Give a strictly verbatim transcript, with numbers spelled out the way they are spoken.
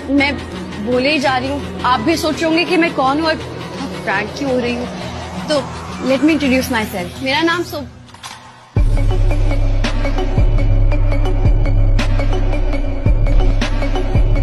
मैं बोले ही जा रही हूँ, आप भी सोच होंगे कि मैं कौन हूँ और प्रैंक क्यों हो रही हूँ। तो let me introduce myself. मेरा नाम सो